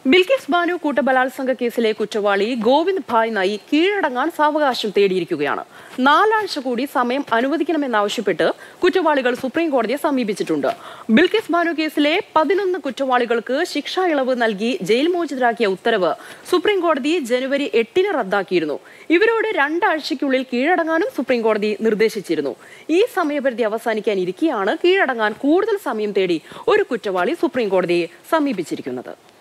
ബിൽക്കിസ് ബാനു കൂട്ടബലാത്സംഗ കേസിലെ കുറ്റവാളി ഗോവിന്ദ് ഭായ് നായി കീഴടങ്ങാൻ സാവകാശം തേടിയിരിക്കുകയാണ്. 4 ആഴ്ച കൂടി സമയം അനുവദിക്കണമെന്നാവശ്യപ്പെട്ട് കുറ്റവാളികൾ സുപ്രീം കോടതിയെ സമീപിച്ചിട്ടുണ്ട്. ബിൽക്കിസ് ബാനു കേസിലെ 11 കുറ്റവാളികൾക്ക് ശിക്ഷാ ഇളവ് നൽകി ജയിൽ മോചിതരാക്കിയ ഉത്തരവ് സുപ്രീം കോടതി ജനുവരി 8-ന് റദ്ദാക്കിയിരുന്നു. ഇവരോട് 2 ആഴ്ചയ്ക്കുള്ളിൽ കീഴടങ്ങാനും സുപ്രീം കോടതി നിർദ്ദേശിച്ചിരുന്നു. ഈ സമയപരിധി അവസാനിക്കാനിരിക്കെയാണ് കീഴടങ്ങാൻ കൂടുതൽ സമയം തേടി ഒരു കുറ്റവാളി സുപ്രീം കോടതിയെ സമീപിച്ചിരിക്കുന്നത്.